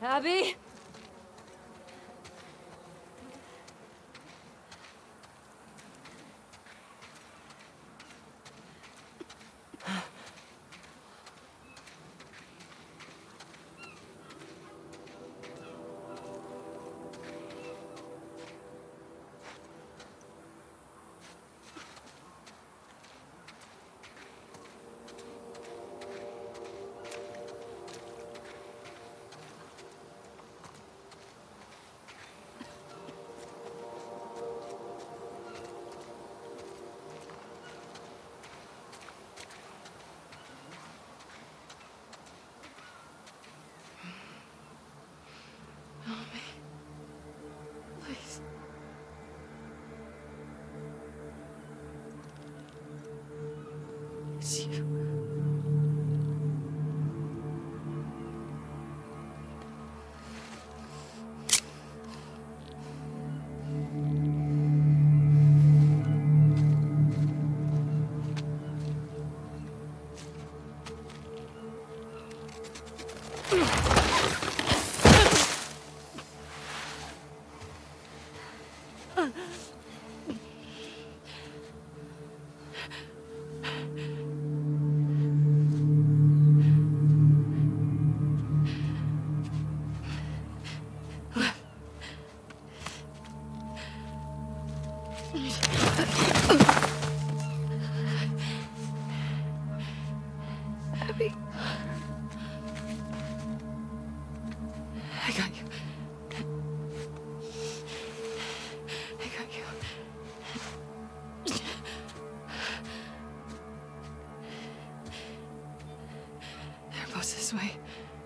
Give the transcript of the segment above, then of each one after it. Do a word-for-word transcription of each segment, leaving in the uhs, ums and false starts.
Abby? It's you. Abby. I got you. I got you. They're both this way.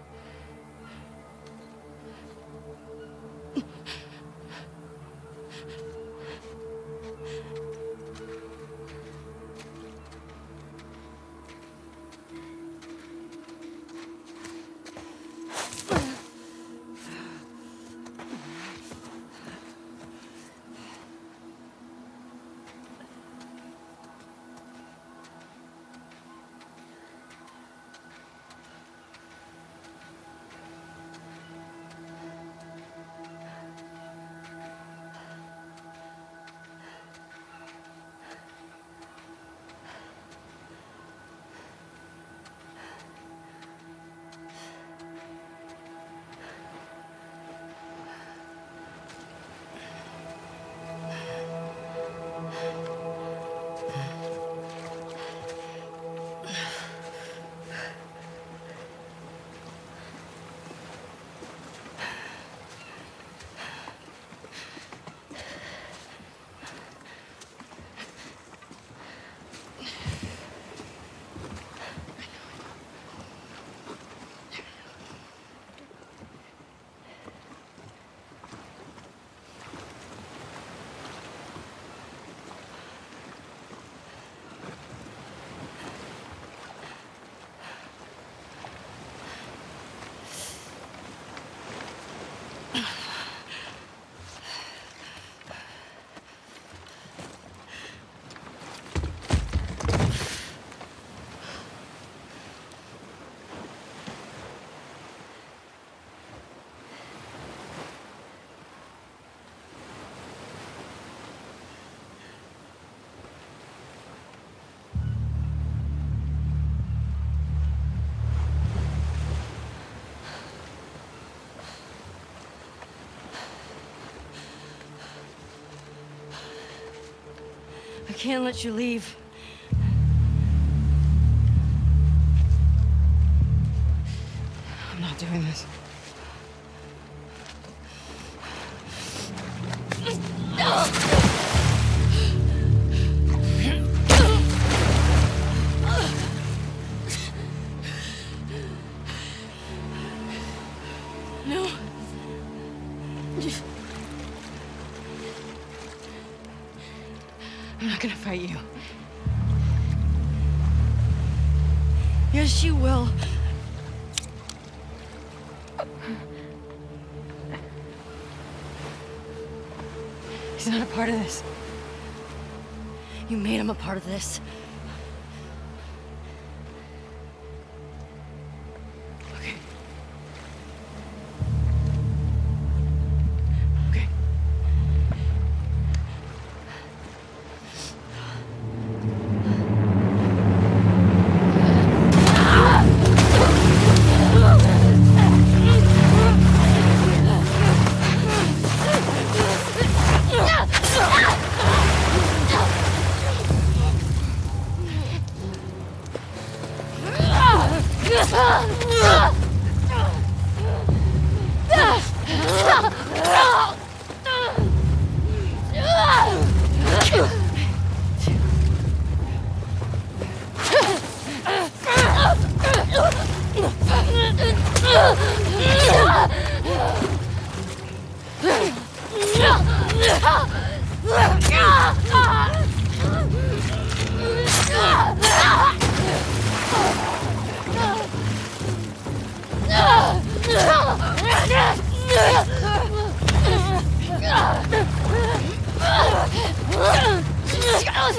I can't let you leave. I'm not doing this. No. I'm not gonna fight you. Yes, you will. He's not a part of this. You made him a part of this. Okay.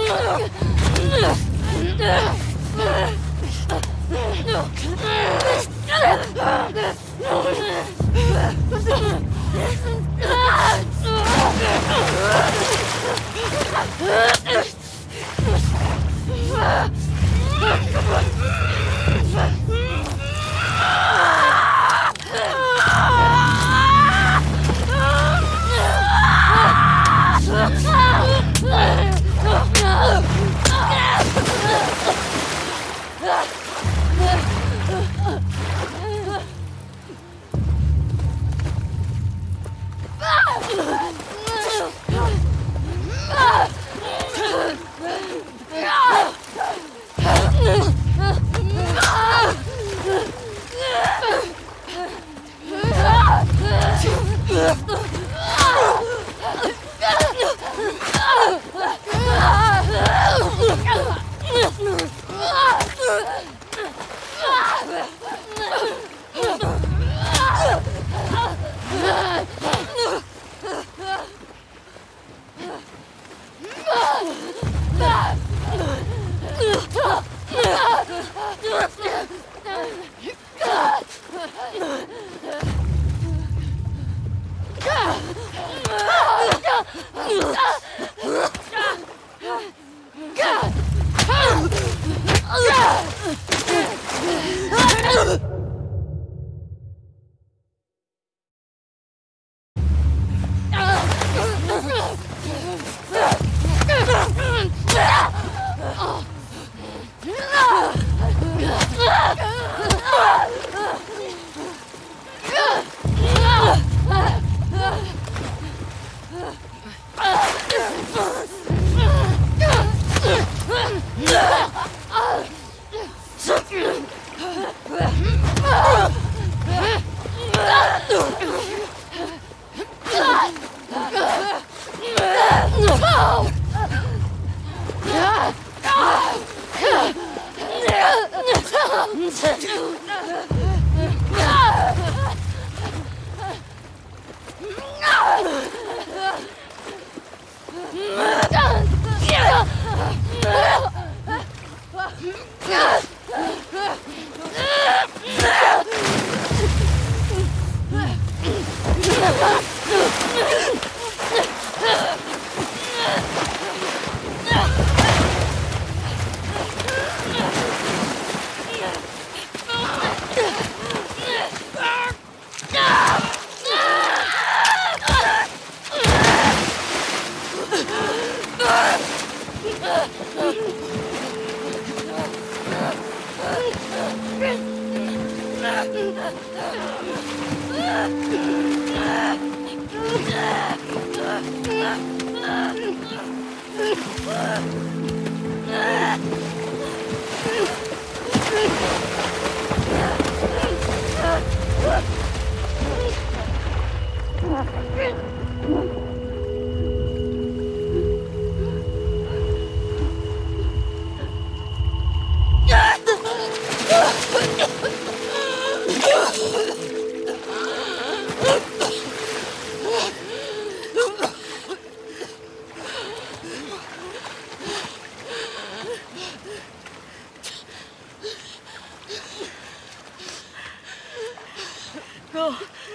No.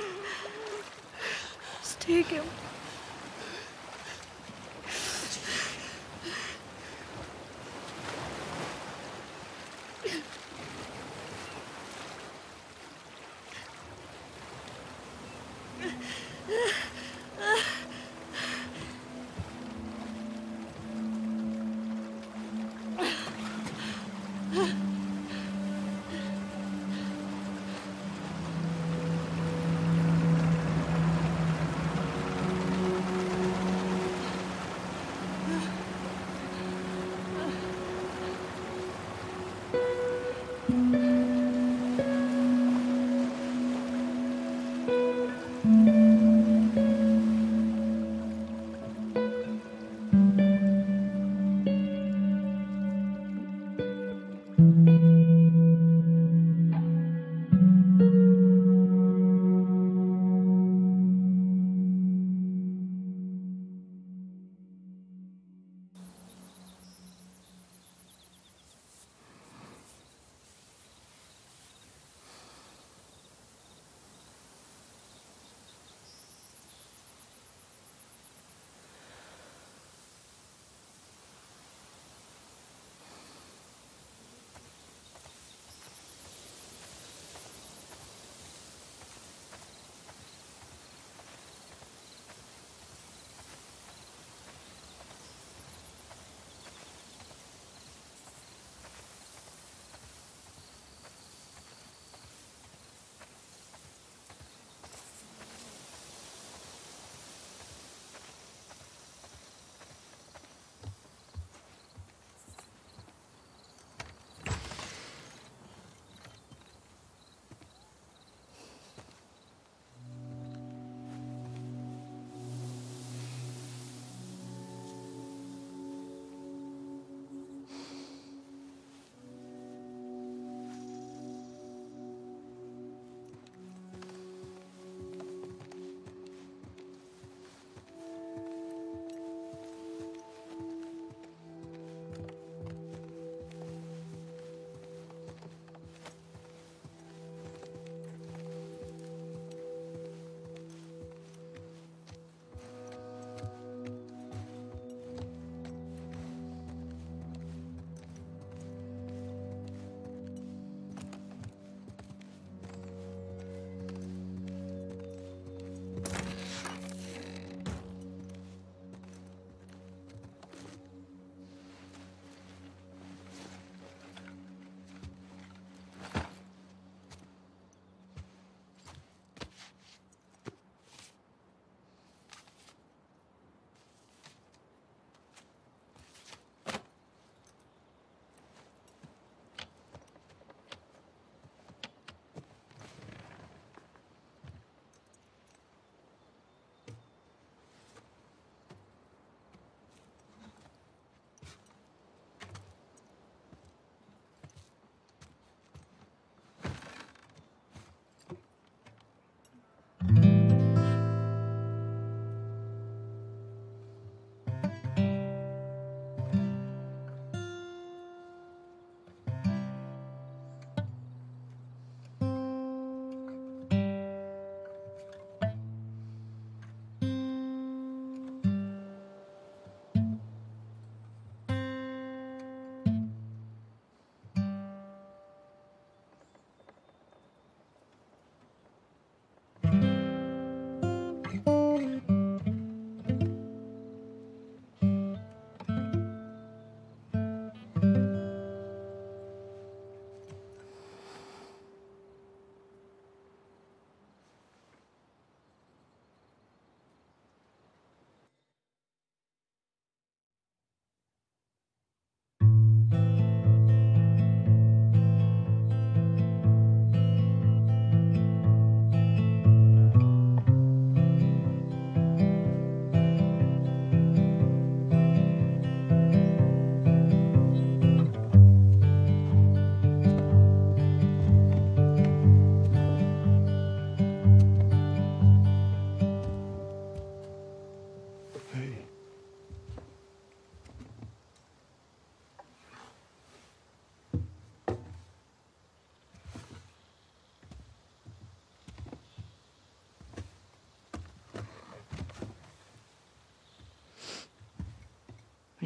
Just take him.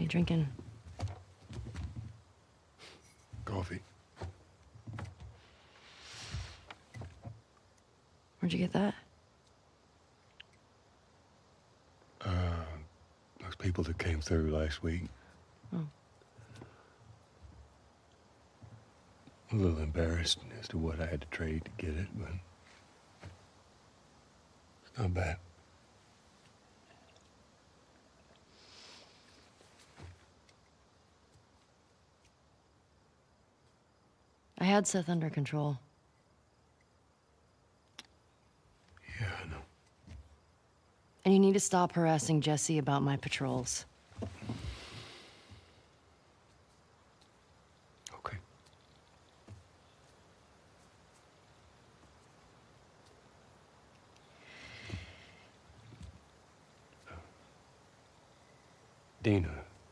you drinking? Coffee. Where'd you get that? Uh, those people that came through last week. Oh. A little embarrassed as to what I had to trade to get it, but it's not bad. I had Seth under control. Yeah, I know. And you need to stop harassing Jesse about my patrols. Okay. Dina.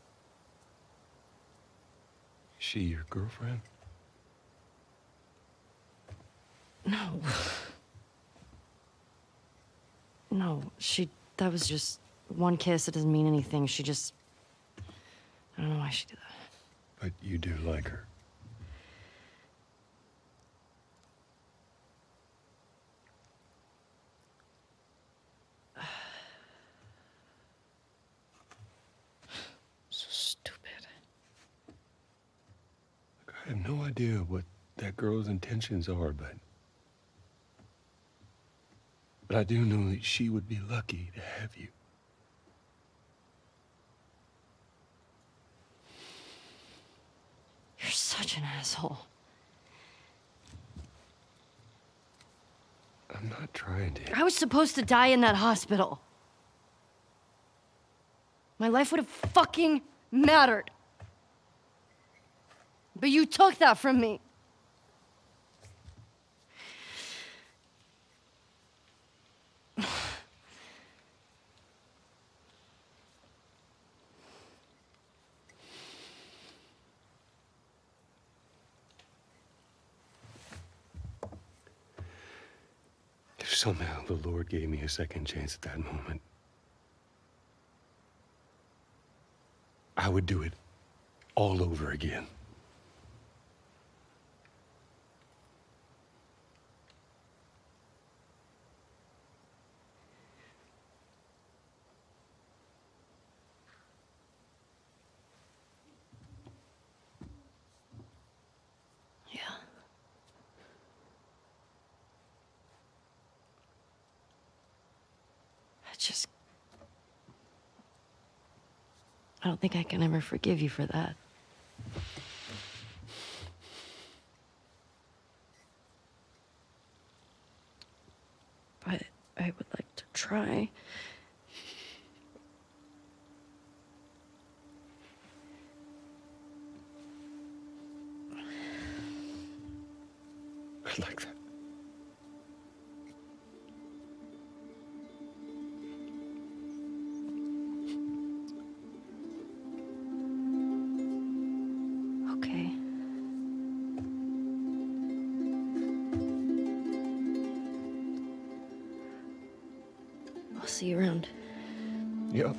Is she your girlfriend? No. No, she... That was just one kiss. It doesn't mean anything. She just... I don't know why she did that. But you do like her. So stupid. Look, I have no idea what that girl's intentions are, but... But I do know that she would be lucky to have you. You're such an asshole. I'm not trying to. I was supposed to die in that hospital. My life would have fucking mattered. But you took that from me. If somehow the Lord gave me a second chance at that moment, I would do it all over again. Yeah. I just... I don't think I can ever forgive you for that. But I would like to try. I like that. Okay. I'll see you around. Yep.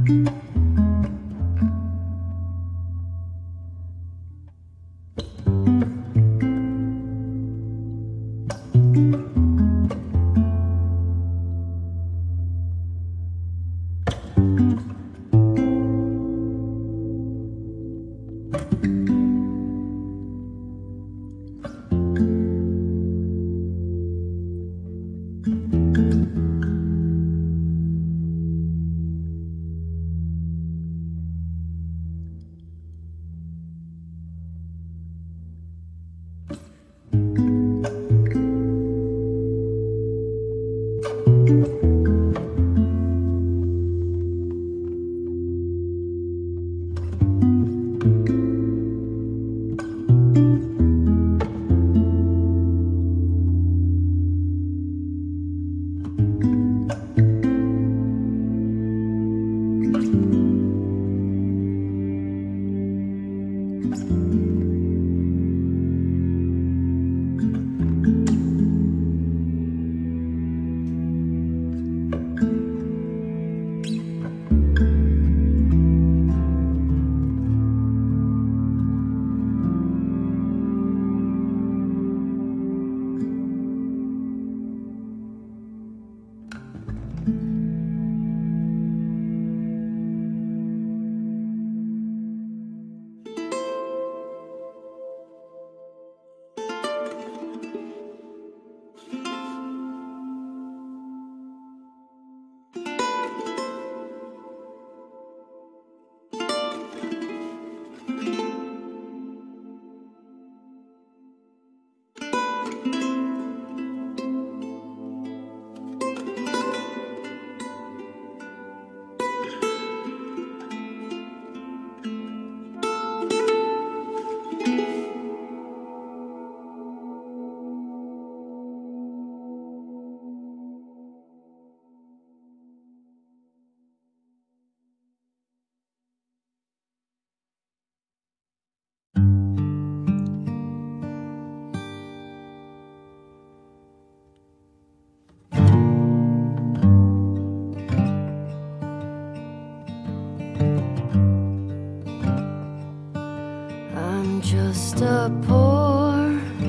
Just a poor,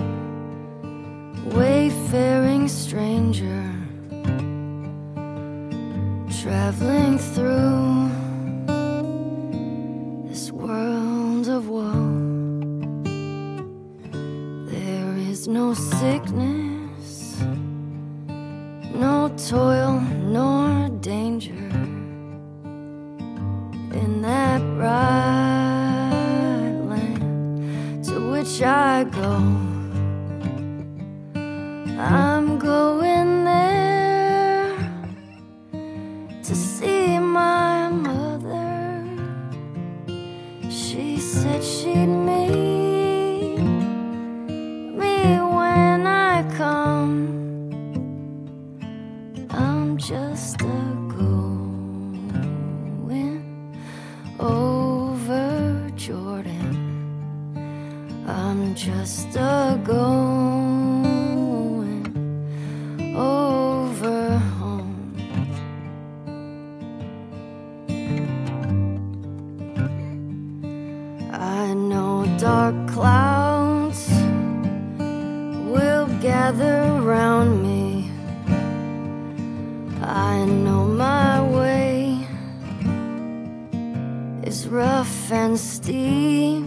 wayfaring stranger, traveling through this world of woe. There is no sickness, no toil, nor danger in that bright I go. I'm going there to see my mother. She said she'd meet me when I come. I'm just a going over Jordan. I'm just a going over home. I know dark clouds will gather around me. I know my way is rough and steep,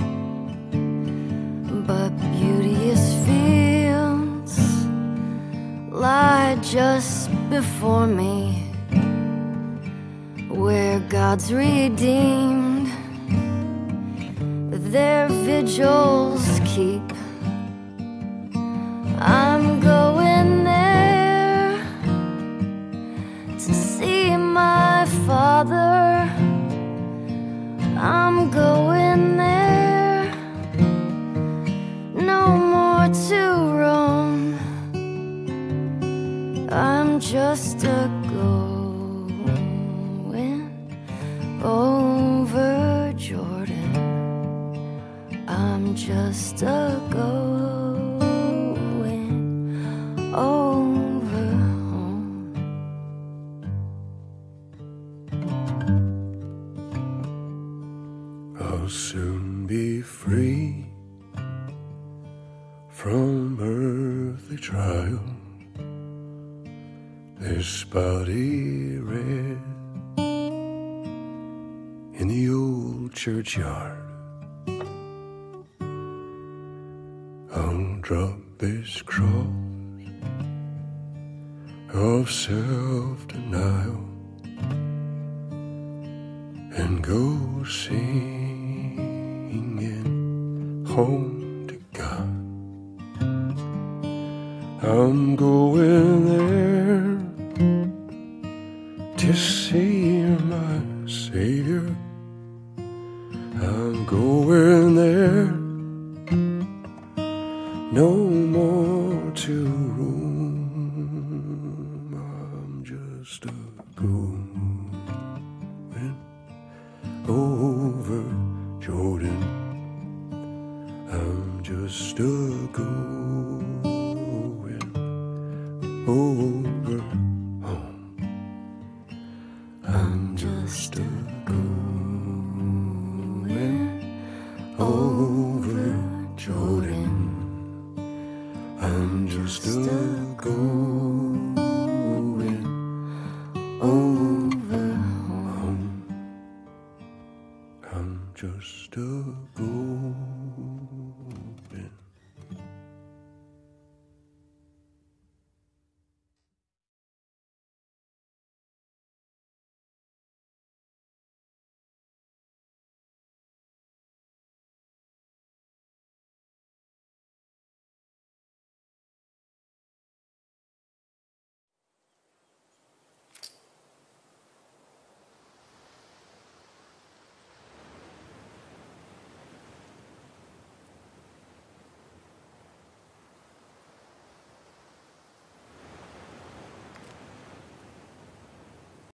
but beauteous fields lie just before me, where God's redeemed their vigils keep. I'm going there to see my Father. I'm going there, no more to roam. I'm just a going over Jordan. I'm just a going over home. and be free from earthly trials. This body red in the old churchyard. I'll drop this cross of self-denial and go singing home to God. I'm going there to see my Savior. I'm going there, no more to roam. I'm just a going over Jordan. I'm just a going over home. I'm just a going over Jordan. I'm just a going